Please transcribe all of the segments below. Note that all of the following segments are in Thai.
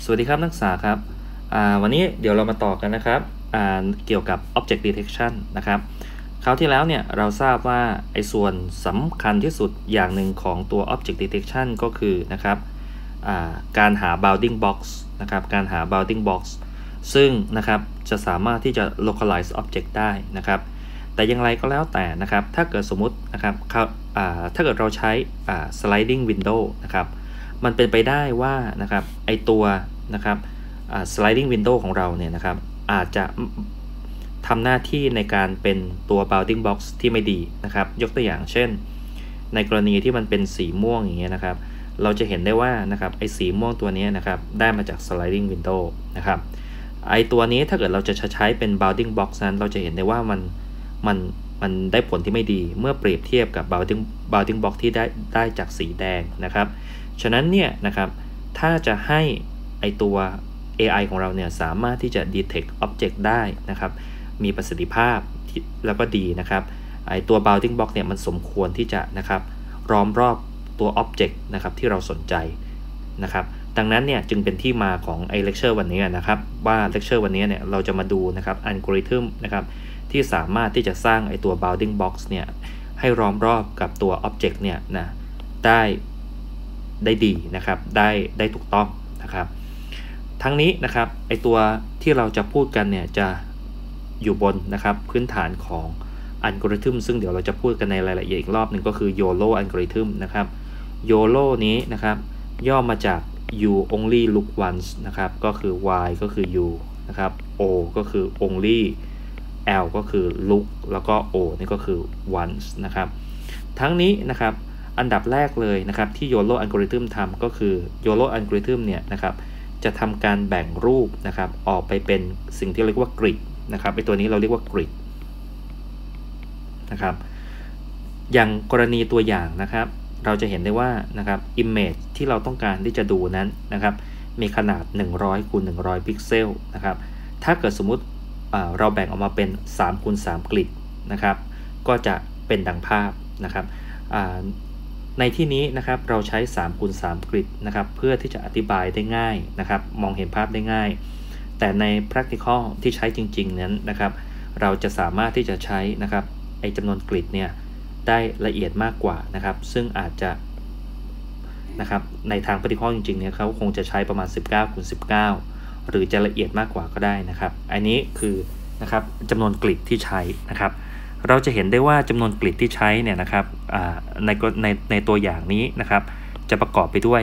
สวัสดีครับนักศึกษาครับวันนี้เดี๋ยวเรามาต่อกันนะครับเกี่ยวกับ Object Detection นะครับคราวที่แล้วเนี่ยเราทราบว่าไอ้ส่วนสำคัญที่สุดอย่างหนึ่งของตัว Object Detection ก็คือนะครับการหา bounding box นะครับการหา bounding box ซึ่งนะครับจะสามารถที่จะ localize object ได้นะครับแต่อย่างไรก็แล้วแต่นะครับถ้าเกิดสมมุตินะครับถ้าเกิดเราใช้sliding window นะครับมันเป็นไปได้ว่านะครับไอตัวนะครับsliding window ของเราเนี่ยนะครับอาจจะทำหน้าที่ในการเป็นตัว bounding box ที่ไม่ดีนะครับยกตัวอย่างเช่นในกรณีที่มันเป็นสีม่วงอย่างเงี้ยนะครับเราจะเห็นได้ว่านะครับไอสีม่วงตัวนี้นะครับได้มาจาก sliding window นะครับไอตัวนี้ถ้าเกิดเราจะใช้เป็น bounding box นั้นเราจะเห็นได้ว่ามันได้ผลที่ไม่ดีเมื่อเปรียบเทียบกับ bounding box ที่ได้จากสีแดงนะครับฉะนั้นเนี่ยนะครับถ้าจะให้ไอตัว AI ของเราเนี่ยสามารถที่จะ detect object ได้นะครับมีประสิทธิภาพแล้วก็ดีนะครับไอตัว bounding box เนี่ยมันสมควรที่จะนะครับล้อมรอบตัว object นะครับที่เราสนใจนะครับดังนั้นเนี่ยจึงเป็นที่มาของไอเลคเชอร์วันนี้นะครับว่าเลคเชอร์วันนี้เนี่ยเราจะมาดูนะครับอัลกอริทึมนะครับที่สามารถที่จะสร้างไอตัว bounding box เนี่ยให้ล้อมรอบกับตัว object เนี่ยนะได้ดีนะครับได้ถูกต้องนะครับทั้งนี้นะครับไอตัวที่เราจะพูดกันเนี่ยจะอยู่บนนะครับพื้นฐานของอัลกอริทึมซึ่งเดี๋ยวเราจะพูดกันในรายละเอียดอีกรอบหนึ่งก็คือ YOLO อัลกอริทึมนะครับ YOLO นี้นะครับย่อมาจาก you only look once นะครับก็คือ y ก็คือ you นะครับ o ก็คือ only l ก็คือ look แล้วก็ o นี่ก็คือ once นะครับทั้งนี้นะครับอันดับแรกเลยนะครับที่ YOLO อัลกอริทึมทำก็คือ YOLO อัลกอริทึมเนี่ยนะครับจะทำการแบ่งรูปนะครับออกไปเป็นสิ่งที่เรียกว่ากริดนะครับไอตัวนี้เราเรียกว่ากริดนะครับอย่างกรณีตัวอย่างนะครับเราจะเห็นได้ว่านะครับ image ที่เราต้องการที่จะดูนั้นนะครับมีขนาด100 คูณ 100 พิกเซลนะครับถ้าเกิดสมมุติเราแบ่งออกมาเป็น3 คูณ 3 กริดนะครับก็จะเป็นดังภาพนะครับในที่นี้นะครับเราใช้3 คูณ 3 กริดนะครับเพื่อที่จะอธิบายได้ง่ายนะครับมองเห็นภาพได้ง่ายแต่ใน practical ที่ใช้จริงๆนั้นนะครับเราจะสามารถที่จะใช้นะครับไอจำนวนกริดเนี่ยได้ละเอียดมากกว่านะครับซึ่งอาจจะนะครับในทาง practical จริงๆเนี่ยเขาคงจะใช้ประมาณ19 คูณ 19หรือจะละเอียดมากกว่าก็ได้นะครับอันนี้คือนะครับจำนวนกริดที่ใช้นะครับเราจะเห็นได้ว่าจำนวนกริดที่ใช้เนี่ยนะครับในตัวอย่างนี้นะครับจะประกอบไปด้วย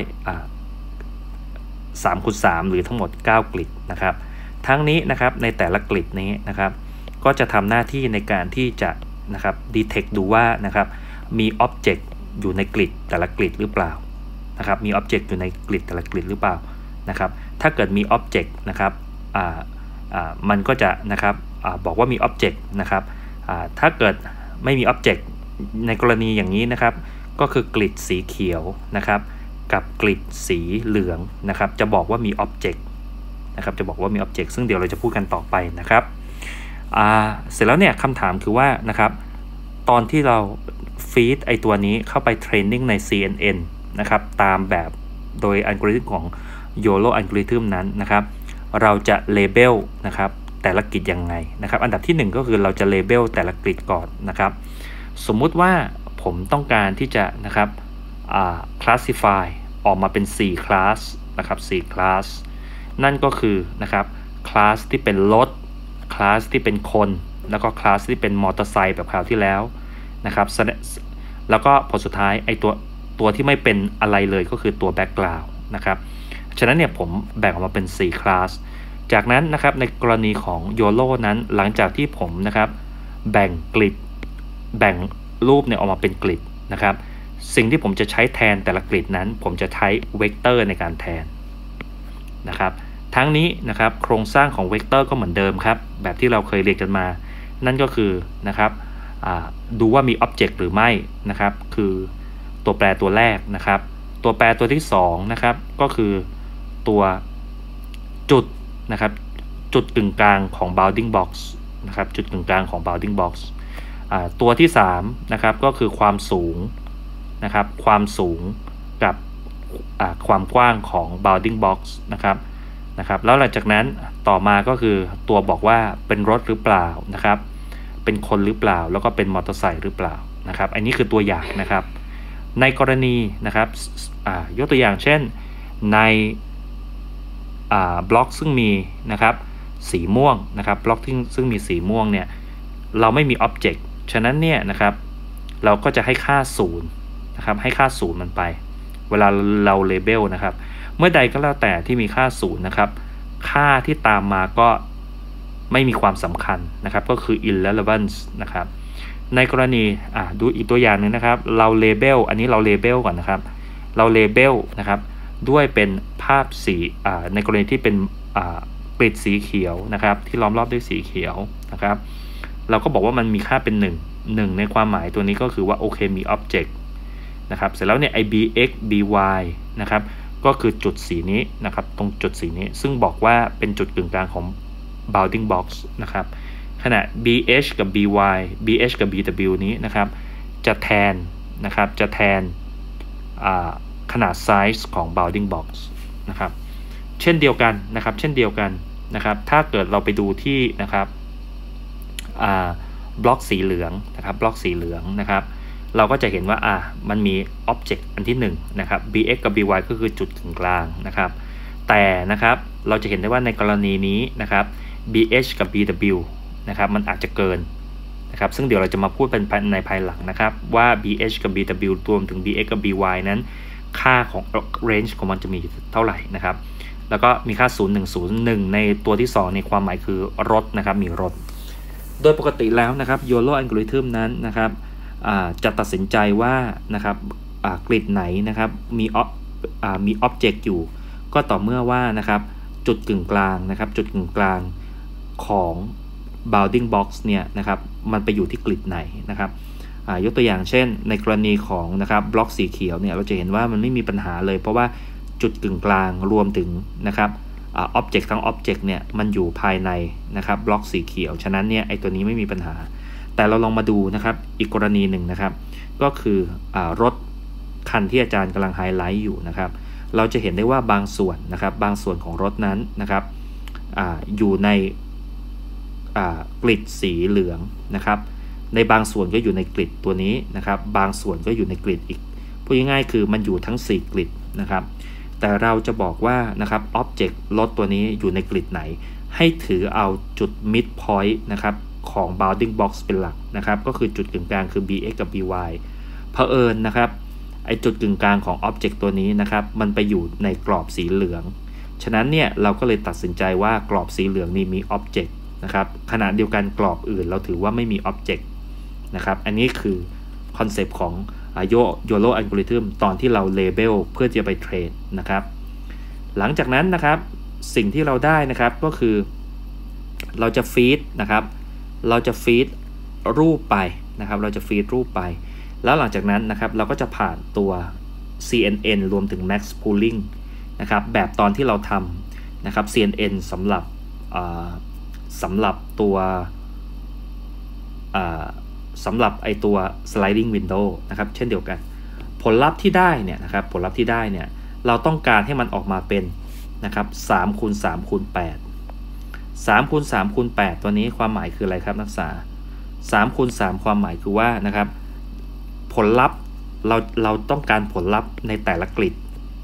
3 คูณ 3หรือทั้งหมด9 กริดนะครับทั้งนี้นะครับในแต่ละกริดนี้นะครับก็จะทำหน้าที่ในการที่จะนะครับ detect ดูว่านะครับมี object อยู่ในกริดแต่ละกริดหรือเปล่านะครับมี object อยู่ในกริดแต่ละกริดหรือเปล่านะครับถ้าเกิดมี object นะครับมันก็จะนะครับบอกว่ามี object นะครับถ้าเกิดไม่มี object ในกรณีอย่างนี้นะครับก็คือกริดสีเขียวนะครับกับกริดสีเหลืองนะครับจะบอกว่ามี object นะครับจะบอกว่ามี object ซึ่งเดี๋ยวเราจะพูดกันต่อไปนะครับเสร็จแล้วเนี่ยคำถามคือว่านะครับตอนที่เราฟีดไอตัวนี้เข้าไปเทรนนิ่งใน CNN นะครับตามแบบโดยอัลกอริทึมของ YOLO อัลกอริทึมนั้นนะครับเราจะเลเบลนะครับแต่ละกริดยังไงนะครับอันดับที่1ก็คือเราจะเลเบลแต่ละกริดก่อนนะครับสมมุติว่าผมต้องการที่จะนะครับclassify ออกมาเป็น4 class นะครับ4 class นั่นก็คือนะครับ class ที่เป็นรถ class ที่เป็นคนแล้วก็ class ที่เป็นมอเตอร์ไซค์แบบคราวที่แล้วนะครับแล้วก็ผลสุดท้ายไอตัวที่ไม่เป็นอะไรเลยก็คือตัว background นะครับฉะนั้นเนี่ยผมแบ่งออกมาเป็น4 class จากนั้นนะครับในกรณีของ YOLO นั้นหลังจากที่ผมนะครับแบ่งกริดแบ่งรูปเนี่ยออกมาเป็นกริดนะครับสิ่งที่ผมจะใช้แทนแต่ละกริดนั้นผมจะใช้เวกเตอร์ในการแทนนะครับทั้งนี้นะครับโครงสร้างของเวกเตอร์ก็เหมือนเดิมครับแบบที่เราเคยเรียนกันมานั่นก็คือนะครับดูว่ามี object หรือไม่นะครับคือตัวแปรตัวแรกนะครับตัวแปรตัวที่2นะครับก็คือตัวจุดนะครับจุดกึ่งกลางของ bounding box นะครับจุดกึ่งกลางของ bounding box ตัวที่3นะครับก็คือความสูงนะครับความสูงกับความกว้างของ bounding box นะครับนะครับแล้วหลังจากนั้นต่อมาก็คือตัวบอกว่าเป็นรถหรือเปล่านะครับเป็นคนหรือเปล่าแล้วก็เป็นมอเตอร์ไซค์หรือเปล่านะครับอันนี้คือตัวอย่างนะครับในกรณีนะครับยกตัวอย่างเช่นในบล็อกซึ่งมีนะครับสีม่วงนะครับบล็อกซึ่งมีสีม่วงเนี่ยเราไม่มี Object ฉะนั้นเนี่ยนะครับเราก็จะให้ค่า0นะครับให้ค่า0มันไปเวลาเรา label นะครับเมื่อใดก็แล้วแต่ที่มีค่า0นะครับค่าที่ตามมาก็ไม่มีความสำคัญนะครับก็คือ irrelevance นะครับในกรณีดูอีกตัวอย่างหนึ่งนะครับเรา label อันนี้เรา label ก่อนนะครับเรา label นะครับด้วยเป็นภาพสีในกรณีที่เป็นกริดสีเขียวนะครับที่ล้อมรอบด้วยสีเขียวนะครับเราก็บอกว่ามันมีค่าเป็น1ในความหมายตัวนี้ก็คือว่าโอเคมี object นะครับเสร็จแล้วเนี่ย bx by นะครับก็คือจุดสีนี้นะครับตรงจุดสีนี้ซึ่งบอกว่าเป็นจุดกึ่งกลางของ bounding box นะครับขณะ bh กับ by bh กับ bw นี้นะครับจะแทนนะครับจะแทนขนาด size ของ bounding box นะครับเช่นเดียวกันนะครับเช่นเดียวกันนะครับถ้าเกิดเราไปดูที่นะครับบล็อกสีเหลืองนะครับบล็อกสีเหลืองนะครับเราก็จะเห็นว่ามันมี object อันที่1นะครับ bx กับ by ก็คือจุดกึ่งกลางนะครับแต่นะครับเราจะเห็นได้ว่าในกรณีนี้นะครับ bh กับ bw นะครับมันอาจจะเกินนะครับซึ่งเดี๋ยวเราจะมาพูดเป็นในภายหลังนะครับว่า bh กับ bw รวมถึง bx กับ by นั้นค่าของ range ของมันจะมีเท่าไหร่นะครับแล้วก็มีค่า0101ในตัวที่2ในความหมายคือรถนะครับมีรถโดยปกติแล้วนะครับ YOLO algorithm นั้นนะครับจะตัดสินใจว่านะครับกริดไหนนะครับมี object อยู่ก็ต่อเมื่อว่านะครับจุดกึ่งกลางนะครับจุดกึ่งกลางของ bounding box เนี่ยนะครับมันไปอยู่ที่กริดไหนนะครับยกตัวอย่างเช่นในกรณีของนะครับบล็อกสีเขียวเนี่ยเราจะเห็นว่ามันไม่มีปัญหาเลยเพราะว่าจุดกึ่งกลางรวมถึงนะครับobject ทั้ง object เนี่ยมันอยู่ภายในนะครับบล็อกสีเขียวฉะนั้นเนี่ยไอตัวนี้ไม่มีปัญหาแต่เราลองมาดูนะครับอีกกรณีหนึ่งนะครับก็คือรถคันที่อาจารย์กำลังไฮไลท์อยู่นะครับเราจะเห็นได้ว่าบางส่วนนะครับบางส่วนของรถนั้นนะครับอยู่ในกริดสีเหลืองนะครับในบางส่วนก็อยู่ในกริดตัวนี้นะครับบางส่วนก็อยู่ในกริดอีกพูดง่ายๆคือมันอยู่ทั้ง4กริดนะครับแต่เราจะบอกว่านะครับ object รถตัวนี้อยู่ในกริดไหนให้ถือเอาจุด mid point นะครับของ bounding box เป็นหลักนะครับก็คือจุดกึ่งกลางคือ bx กับ by เผอิญนะครับไอจุดกึ่งกลางของ object ตัวนี้นะครับมันไปอยู่ในกรอบสีเหลืองฉะนั้นเนี่ยเราก็เลยตัดสินใจว่ากรอบสีเหลืองนี้มี object นะครับขณะเดียวกันกรอบอื่นเราถือว่าไม่มี object นะครับอันนี้คือคอนเซปต์ของYOLO algorithm ตอนที่เรา label เพื่อจะไปเทรนนะครับหลังจากนั้นนะครับสิ่งที่เราได้นะครับก็คือเราจะฟีดนะครับเราจะฟีดรูปไปนะครับเราจะฟีดรูปไปแล้วหลังจากนั้นนะครับเราก็จะผ่านตัว CNN รวมถึง Max Pooling นะครับแบบตอนที่เราทำนะครับ CNN สำหรับตัวสำหรับไอตัว sliding window นะครับเช่นเดียวกันผลลัพธ์ที่ได้เนี่ยนะครับผลลัพธ์ที่ได้เนี่ยเราต้องการให้มันออกมาเป็นนะครับ3 คูณ 3 คูณ 8 3 คูณ 3 คูณ 8ตัวนี้ความหมายคืออะไรครับนักศึกษา3 คูณ 3ความหมายคือว่านะครับผลลัพธ์เราต้องการผลลัพธ์ในแต่ละกริด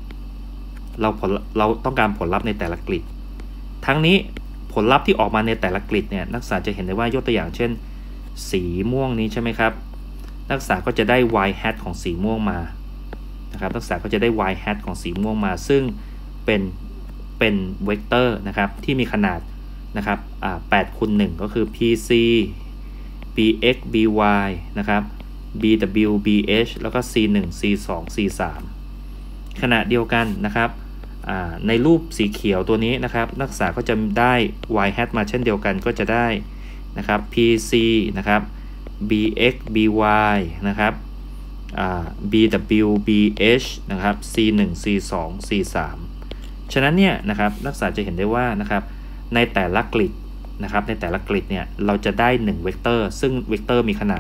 เราต้องการผลลัพธ์ในแต่ละกริดทั้งนี้ผลลัพธ์ที่ออกมาในแต่ละกริดเนี่ยนักศึกษาจะเห็นได้ว่ายกตัวอย่างเช่นสีม่วงนี้ใช่ไหมครับนักศึกษาก็จะได้ y hat ของสีม่วงมานะครับนักศึกษาก็จะได้ y hat ของสีม่วงมาซึ่งเป็นเวกเตอร์นะครับที่มีขนาดนะครับ8 คูณ 1ก็คือ pc bx by นะครับ bw bh แล้วก็ c1 c2 c3 ขณะเดียวกันนะครับในรูปสีเขียวตัวนี้นะครับนักศึกษาก็จะได้ y hat มาเช่นเดียวกันก็จะได้นะครับ pc นะครับ bx by นะครับbw bh นะครับ c1 c2 c3 ฉะนั้นเนี่ยนะครับนักศึกษาจะเห็นได้ว่านะครับในแต่ละกริดนะครับในแต่ละกริดเนี่ยเราจะได้1เวกเตอร์ซึ่งเวกเตอร์มีขนาด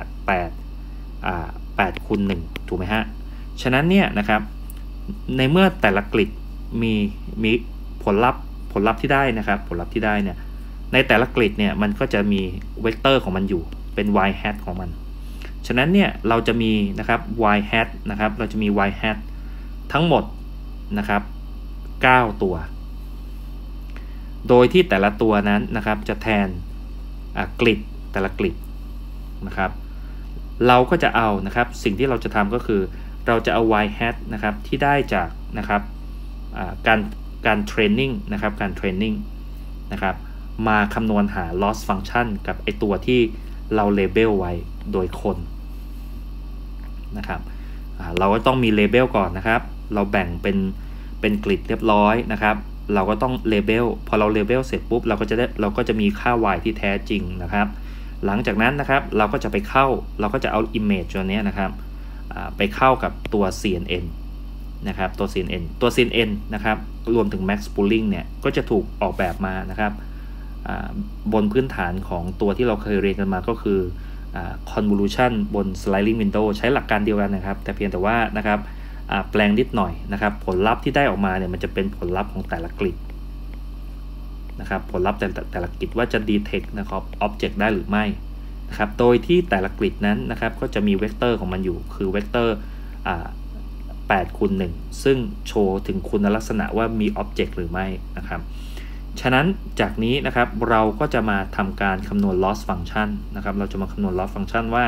8 คูณ 1ถูกไหมฮะฉะนั้นเนี่ยนะครับในเมื่อแต่ละกริดมีผลลัพลลัพธ์ที่ได้นะครับผลลัพธ์ที่ได้เนี่ยในแต่ละกริดเนี่ยมันก็จะมีเวกเตอร์ของมันอยู่เป็น y hat ของมันฉะนั้นเนี่ยเราจะมีนะครับ y hat นะครับเราจะมี y hat ทั้งหมดนะครับ9ตัวโดยที่แต่ละตัวนั้นนะครับจะแทนกริดแต่ละกริดนะครับเราก็จะเอานะครับสิ่งที่เราจะทำก็คือเราจะเอา y hat นะครับที่ได้จากนะครับการเทรนนิ่งนะครับการเทรนนิ่งนะครับมาคำนวณหา loss function กับไอตัวที่เราเลเบลไว้โดยคนนะครับเราก็ต้องมีเลเบลก่อนนะครับเราแบ่งเป็นกริดเรียบร้อยนะครับเราก็ต้องเลเบลพอเราเลเบลเสร็จปุ๊บเราก็จะมีค่า y ที่แท้จริงนะครับหลังจากนั้นนะครับเราก็จะเราก็จะเอา image ตัวนี้นะครับไปเข้ากับตัว CNN นะครับตัว CNN นะครับรวมถึง max pooling เนี่ยก็จะถูกออกแบบมานะครับบนพื้นฐานของตัวที่เราเคยเรียนกันมาก็คือconvolution บน sliding window ใช้หลักการเดียวกันนะครับแต่เพียงแต่ว่านะครับแปลงนิดหน่อยนะครับผลลัพธ์ที่ได้ออกมาเนี่ยมันจะเป็นผลลัพธ์ของแต่ละกริดนะครับผลลัพธ์แต่ละกริดว่าจะ detect นะครับ object ได้หรือไม่นะครับโดยที่แต่ละกริดนั้นนะครับก็จะมีเวกเตอร์ของมันอยู่คือเวกเตอร์8 คูณ 1ซึ่งโชว์ถึงคุณลักษณะว่ามี object หรือไม่นะครับฉะนั้นจากนี้นะครับเราก็จะมาทำการคำนวณ loss function นะครับเราจะมาคำนวณ loss function ว่า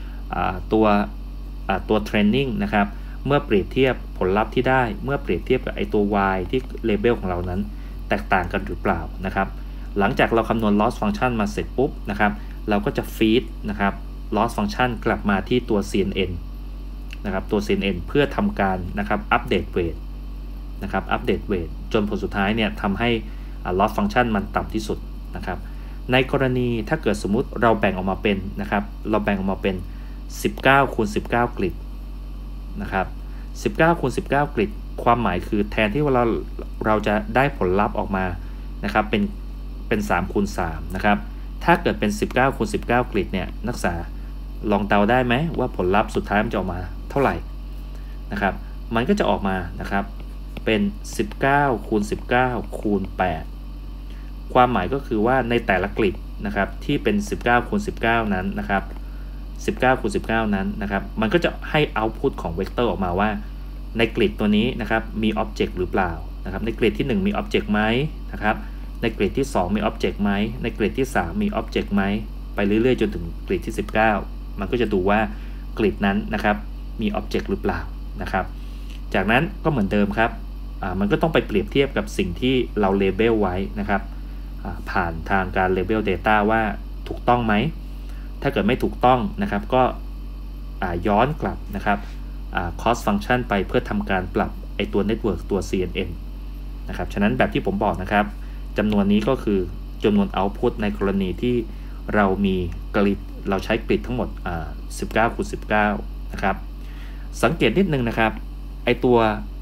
ตัว training นะครับเมื่อเปรียบเทียบผลลัพธ์ที่ได้เมื่อเปรียบเทียบกับไอตัว y ที่เลเบลของเรานั้นแตกต่างกันหรือเปล่านะครับหลังจากเราคำนวณ loss function มาเสร็จปุ๊บนะครับเราก็จะ feed นะครับ loss function กลับมาที่ตัว CNN นะครับตัว CNN เพื่อทำการนะครับอัปเดตเวทนะครับอัปเดตเวทจนผลสุดท้ายเนี่ยทำให้loss function มันต่ำที่สุดนะครับในกรณีถ้าเกิดสมมุติเราแบ่งออกมาเป็นนะครับเราแบ่งออกมาเป็น19 คูณ 19 กริดนะครับ19 คูณ 19 กริดความหมายคือแทนที่เราจะได้ผลลัพธ์ออกมานะครับเป็น3 คูณ 3นะครับถ้าเกิดเป็น19 คูณ 19 กริดเนี่ยนักศึกษาลองเดาได้ไหมว่าผลลัพธ์สุดท้ายมันจะออกมาเท่าไหร่นะครับมันก็จะออกมานะครับเป็น19 คูณ 19 คูณ 8ความหมายก็คือว่าในแต่ละกริดนะครับที่เป็น19 คูณ 19 นั้นนะครับ19 คูณ 19 นั้นนะครับมันก็จะให้ output ของเวกเตอร์ออกมาว่าในกริดตัวนี้นะครับมี object หรือเปล่านะครับในกริดที่1มี object ไหมนะครับในกริดที่2มี object ไหมในกริดที่3มี object ไหมไปเรื่อยๆจนถึงกริดที่19มันก็จะดูว่ากริดนั้นนะครับมี object หรือเปล่านะครับจากนั้นก็เหมือนเดิมครับมันก็ต้องไปเปรียบเทียบกับสิ่งที่เราเลเบลไว้นะครับผ่านทางการเลเบล data ว่าถูกต้องไหมถ้าเกิดไม่ถูกต้องนะครับก็ย้อนกลับนะครับcost function ไปเพื่อทำการปรับไอตัว network ตัว CNN นะครับฉะนั้นแบบที่ผมบอกนะครับจำนวนนี้ก็คือจำนวน output ในกรณีที่เรามีกริดเราใช้กริดทั้งหมด19 คูณ 19นะครับสังเกตนิดนึงนะครับไอตัว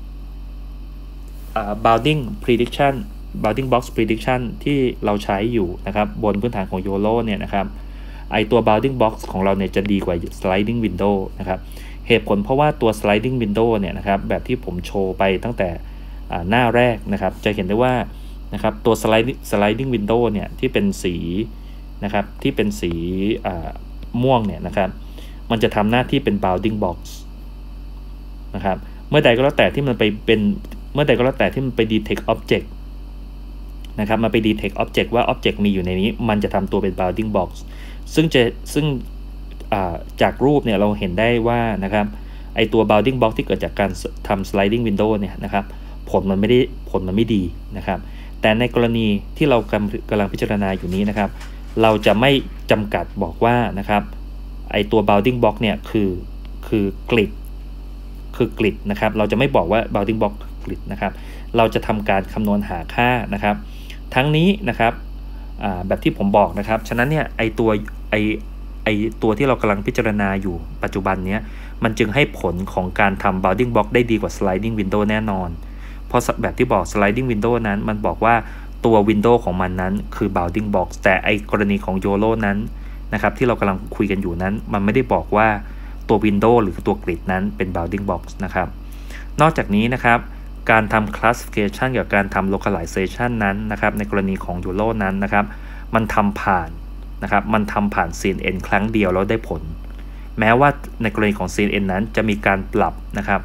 bounding box prediction ที่เราใช้อยู่นะครับบนพื้นฐานของ YOLO เนี่ยนะครับไอตัว bounding box ของเราเนี่ยจะดีกว่า sliding window นะครับเหตุผลเพราะว่าตัว sliding window เนี่ยนะครับแบบที่ผมโชว์ไปตั้งแต่หน้าแรกนะครับจะเห็นได้ว่านะครับตัว sliding window เนี่ยที่เป็นสีนะครับที่เป็นสีม่วงเนี่ยนะครับมันจะทำหน้าที่เป็น bounding box นะครับเมื่อใดก็แล้วแต่ที่มันไป detect object นะครับมาไป detect object ว่า object มีอยู่ในนี้มันจะทำตัวเป็น bounding box ซึ่งจากรูปเนี่ยเราเห็นได้ว่านะครับไอตัว bounding box ที่เกิดจากการทำ sliding window เนี่ยนะครับผลมันไม่ดีนะครับแต่ในกรณีที่เรากำลังพิจารณาอยู่นี้นะครับเราจะไม่จำกัดบอกว่านะครับไอตัว bounding box เนี่ยคือกริดนะครับเราจะไม่บอกว่า bounding box กริดนะครับเราจะทำการคำนวณหาค่านะครับทั้งนี้นะครับแบบที่ผมบอกนะครับฉะนั้นเนี่ยไอตัวที่เรากำลังพิจารณาอยู่ปัจจุบันเนี้ยมันจึงให้ผลของการทำ bounding box ได้ดีกว่า sliding window แน่นอนเพราะแบบที่บอก sliding window นั้นมันบอกว่าตัว window ของมันนั้นคือ bounding box แต่ไอกรณีของ YOLO นั้นนะครับที่เรากำลังคุยกันอยู่นั้นมันไม่ได้บอกว่าตัว window หรือตัวกริดนั้นเป็น bounding box นะครับนอกจากนี้นะครับการทำ classification กับการทำ localization นั้นนะครับในกรณีของ YOLO นั้นนะครับมันทำผ่านนะครับมันทำผ่าน CNN ครั้งเดียวแล้วได้ผลแม้ว่าในกรณีของ CNN นั้นจะมีการปรับนะครับ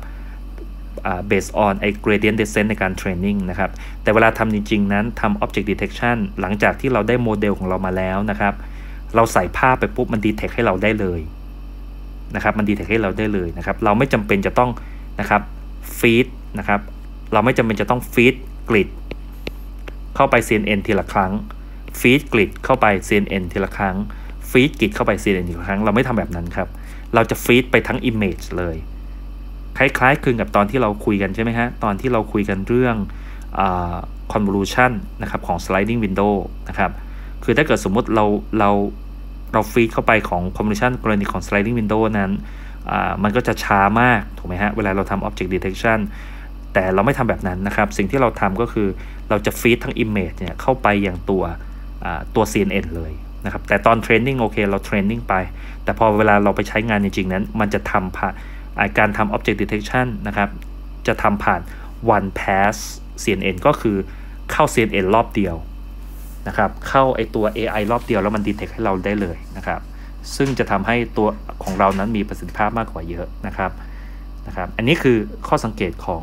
based on ไอ้ gradient descent ในการ training นะครับแต่เวลาทำจริงๆนั้นทำ object detection หลังจากที่เราได้โมเดลของเรามาแล้วนะครับเราใส่ภาพไปปุ๊บมัน detect ให้เราได้เลยนะครับมัน detect ให้เราได้เลยนะครับเราไม่จำเป็นจะต้องนะครับ feed นะครับเราไม่จำเป็นจะต้อง feed grid เข้าไป CNN ทีละครั้ง feed grid เข้าไป CNN ทีละครั้ง feed grid เข้าไป CNN ทีละครั้งเราไม่ทำแบบนั้นครับเราจะ feed ไปทั้ง image เลยคล้ายๆคลึงกับตอนที่เราคุยกันใช่ไหมฮะตอนที่เราคุยกันเรื่องconvolution นะครับของ sliding window นะครับคือถ้าเกิดสมมุติเราฟีดเข้าไปของ convolution กรณีของ sliding window นั้นมันก็จะช้ามากถูกไหมฮะเวลาเราทำ object detection แต่เราไม่ทำแบบนั้นนะครับสิ่งที่เราทำก็คือเราจะฟีดทั้ง image เนี่ยเข้าไปอย่างตัว CNN เลยนะครับแต่ตอน training โอเคเรา training ไปแต่พอเวลาเราไปใช้งานจริงๆนั้นมันจะทำผ่านการทำ object detection นะครับจะทำผ่าน one pass CNN ก็คือเข้า CNN รอบเดียวนะครับเข้าไอตัว AI รอบเดียวแล้วมัน detect ให้เราได้เลยนะครับซึ่งจะทำให้ตัวของเรานั้นมีประสิทธิภาพมากกว่าเยอะนะครับอันนี้คือข้อสังเกตของ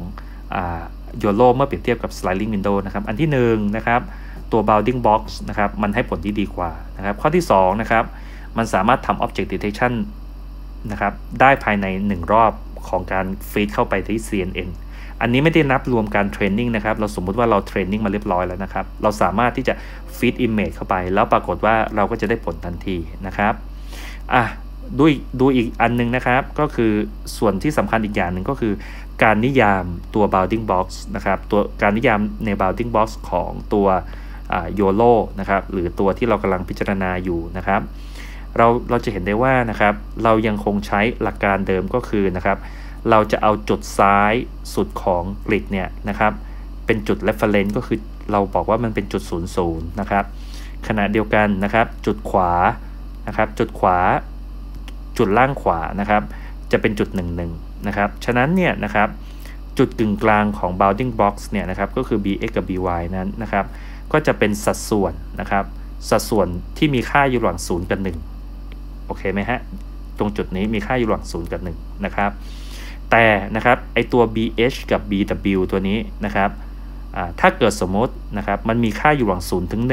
YOLO เมื่อเปรียบเทียบกับ sliding window นะครับอันที่1นะครับตัว bounding box นะครับมันให้ผลที่ดีกว่านะครับข้อที่2นะครับมันสามารถทำ object detection นะครับได้ภายใน1รอบของการฟีดเข้าไปที่ CNN อันนี้ไม่ได้นับรวมการเทรนนิ่งนะครับเราสมมุติว่าเราเทรนนิ่งมาเรียบร้อยแล้วนะครับเราสามารถที่จะฟีด image เข้าไปแล้วปรากฏว่าเราก็จะได้ผลทันทีนะครับดูอีกอันนึงนะครับก็คือส่วนที่สำคัญอีกอย่างหนึ่งก็คือการนิยามตัว bounding box นะครับตัวการนิยามใน bounding box ของตัวYOLO นะครับหรือตัวที่เรากำลังพิจารณาอยู่นะครับเราจะเห็นได้ว่านะครับเรายังคงใช้หลักการเดิมก็คือนะครับเราจะเอาจุดซ้ายสุดของกริดเนี่ยนะครับเป็นจุด reference ก็คือเราบอกว่ามันเป็นจุด00นะครับขณะเดียวกันนะครับจุดขวานะครับจุดล่างขวานะครับจะเป็นจุด11นะครับฉะนั้นเนี่ยนะครับจุดกึ่งกลางของ bounding box เนี่ยนะครับก็คือ bx กับ by นั้นนะครับก็จะเป็นสัดส่วนนะครับสัดส่วนที่มีค่าอยู่ระหว่าง0กับ1โอเคไหมฮะตรงจุดนี้มีค่าอยู่ระหว่าง0กับ1นะครับแต่นะครับไอตัว bh กับ bw ตัวนี้นะครับถ้าเกิดสมมตินะครับมันมีค่าอยู่ระหว่าง0ถึง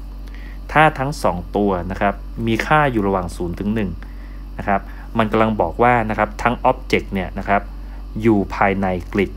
1ถ้าทั้ง2ตัวนะครับมีค่าอยู่ระหว่าง0ถึง1นะครับมันกำลังบอกว่านะครับทั้ง object เนี่ยนะครับอยู่ภายในกริด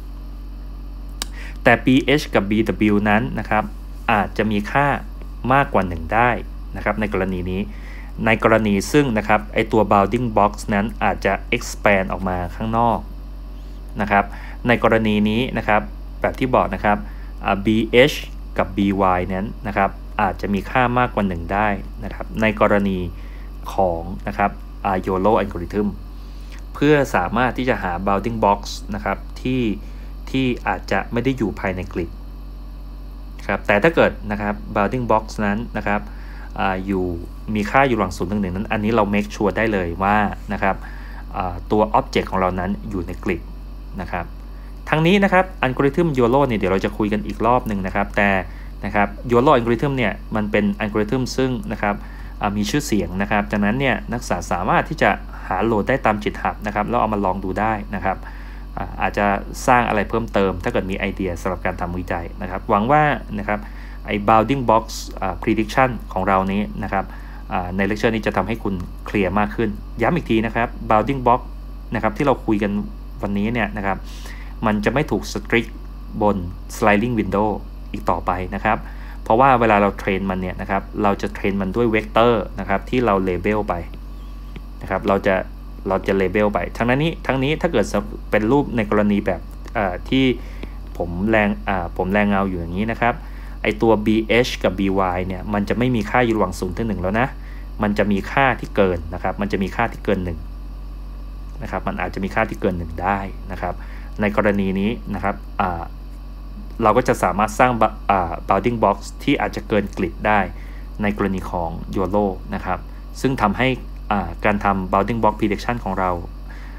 แต่ bh กับ bw นั้นนะครับอาจจะมีค่ามากกว่า1ได้นะครับในกรณีนี้ในกรณีซึ่งนะครับไอตัว bounding box นั้นอาจจะ expand ออกมาข้างนอกนะครับในกรณีนี้นะครับแบบที่บอกนะครับ bh กับ by นั้นนะครับอาจจะมีค่ามากกว่า1ได้นะครับในกรณีของนะครับYOLO algorithm เพื่อสามารถที่จะหา bounding box นะครับที่อาจจะไม่ได้อยู่ภายในกริดครับแต่ถ้าเกิดนะครับ bounding box นั้นนะครับมีค่าอยู่ระหว่าง0ถึง1นั้นอันนี้เรา make sure ได้เลยว่านะครับตัว object ของเรานั้นอยู่ในกริดนะครับทั้งนี้นะครับ algorithm YOLO เนี่ยเดี๋ยวเราจะคุยกันอีกรอบหนึ่งนะครับแต่นะครับ YOLO algorithm เนี่ยมันเป็น algorithm ซึ่งนะครับมีชื่อเสียงนะครับจากนั้นเนี่ยนักศึกษาสามารถที่จะหาโหลดได้ตาม GitHub นะครับแล้วเอามาลองดูได้นะครับอาจจะสร้างอะไรเพิ่มเติมถ้าเกิดมีไอเดียสำหรับการทำวิจัยนะครับหวังว่านะครับไอ้ bounding box prediction ของเรานี้นะครับในเลคเชอร์นี้จะทำให้คุณเคลียร์มากขึ้นย้ำอีกทีนะครับ bounding box นะครับที่เราคุยกันวันนี้เนี่ยนะครับมันจะไม่ถูก strict บน sliding window อีกต่อไปนะครับเพราะว่าเวลาเราเทรนมันเนี่ยนะครับเราจะเทรนมันด้วยเวกเตอร์นะครับที่เราเลเบลไปนะครับเราจะเลเบลไปทั้งนี้ถ้าเกิดเป็นรูปในกรณีแบบที่ผมแรงเงาอยู่อย่างนี้นะครับไอตัว bh กับ by เนี่ยมันจะไม่มีค่าอยู่ระหว่าง0ถึง1แล้วนะมันจะมีค่าที่เกินนะครับมันจะมีค่าที่เกิน1นะครับมันอาจจะมีค่าที่เกิน1ได้นะครับในกรณีนี้นะครับเราก็จะสามารถสร้างbounding box ที่อาจจะเกินกริดได้ในกรณีของ YOLO นะครับซึ่งทำให้การทำ bounding box prediction ของเรา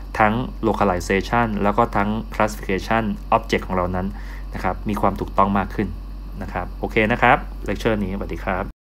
ทั้ง localization แล้วก็ทั้ง classification object ของเรานั้นนะครับมีความถูกต้องมากขึ้นนะครับโอเคนะครับเลคเชอร์นี้สวัสดีครับ